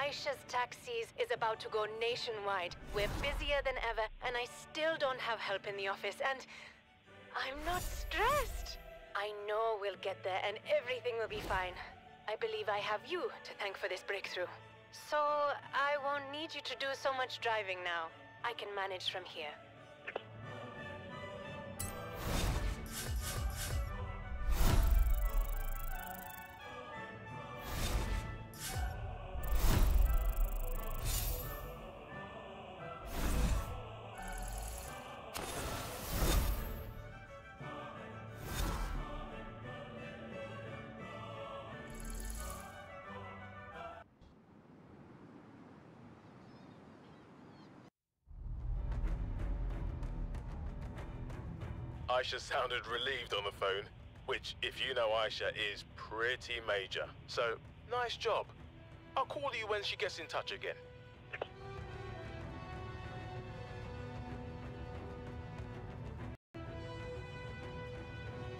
Aisha's Taxis is about to go nationwide. We're busier than ever, and I still don't have help in the office, and I'm not stressed. I know we'll get there, and everything will be fine. I believe I have you to thank for this breakthrough. So I won't need you to do so much driving now. I can manage from here. Aisha sounded relieved on the phone, which, if you know Aisha, is pretty major. So, nice job. I'll call you when she gets in touch again.